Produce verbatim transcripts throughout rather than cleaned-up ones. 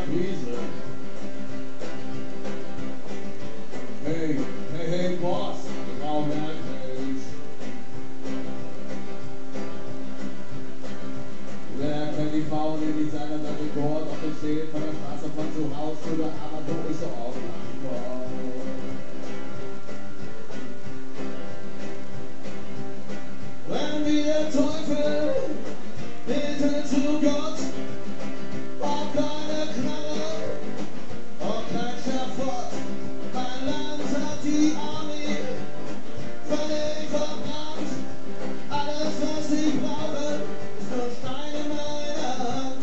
Krise. Hey, hey, hey, Boss, genau merklich. Wer kennt die Frauen, die nicht sagen, dass die Gurt auf den Stehen von der Straße von zu Hause zu der Arbeit, wo ich so aufmache? Wenn wie der Teufel beten zu Gott, auch keine Knarre und kein Schafott. Mein Land hat die Armee völlig verbrannt. Alles, was ich brauche, ist nur Stein in meiner Hand.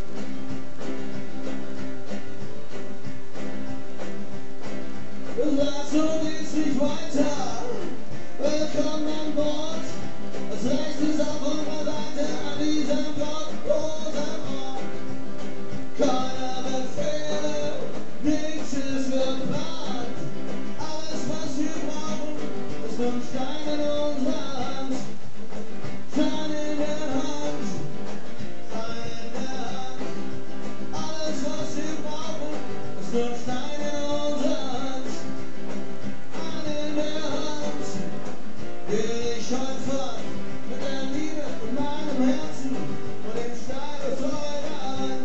Sagst du, geht's nicht weiter? Willkommen an Bord. Das Recht ist auf unserer Seite an diesem gottlosen Ort. Keine Befehle, nichts ist geplant. Alles, was wir brauchen, ist nur ein Stein in unserer Hand. Stein in der Hand, Stein in der Hand. Alles, was wir brauchen, ist nur ein Stein in unserer Hand. Stein in der Hand, geh ich heute fort. Mit der Liebe in meinem Herzen und dem Stein aus eurer Hand.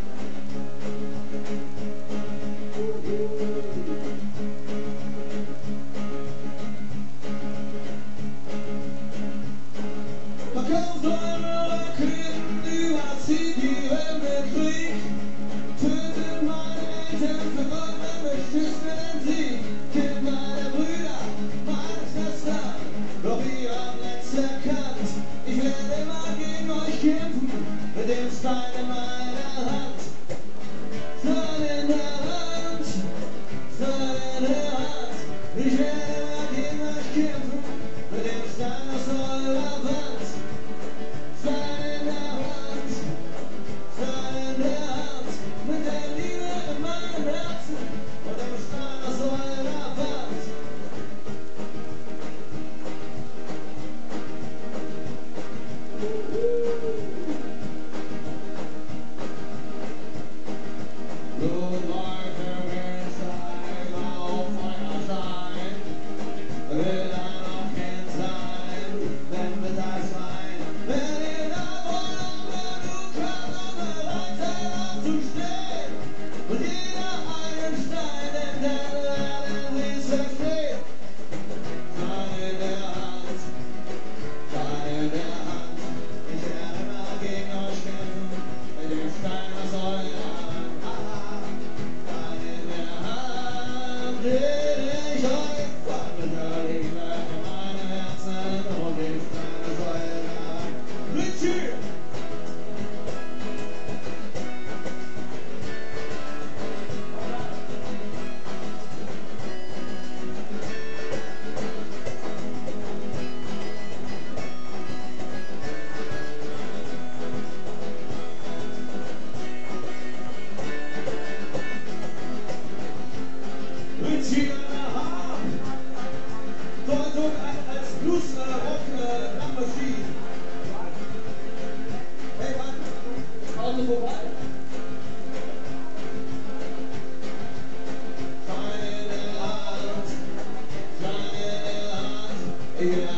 Verkauft eure Raketen, überzieht die Welt mit Krieg. Tötet meine Eltern, verwundert mich, schießt mir den Sieg. Killt meine Brüder, meine Schwestern, doch ihr habt nichts erkannt. Ich werde immer gegen euch kämpfen, mit dem Stein in meiner Hand. Stein in der Hand, Stein in der Hand. Ich werde immer gegen euch kämpfen, mit dem Stein aus eurer Wand. Stein in der Hand, Stein in der Hand. Mit der Liebe in meinem Herzen und dem Stein aus eurer Wand. Blut läuft im Gestein auf Feuerschein. Will da noch kein sein, wenn wir das meinen. Wenn ihr da wollt, aber du kannst auch bereit sein aufzustehen. Und jeder einen Stein, denn dann werden sie es verstehen. Stein in der Hand, Stein in der Hand. Ich werde immer gegen euch kämpfen, mit dem Stein aus eurer Hand. Stein in der Hand, den ich euch fand, mit der Liebe in meinem Herzen und dem Stein aus eurer Hand. Richie! Richie in der Hand! Deutung als Blues-Rock-Drummaschine. Hey Mann, Pause vorbei. Stein in der Hand, Stein in der Hand. Ich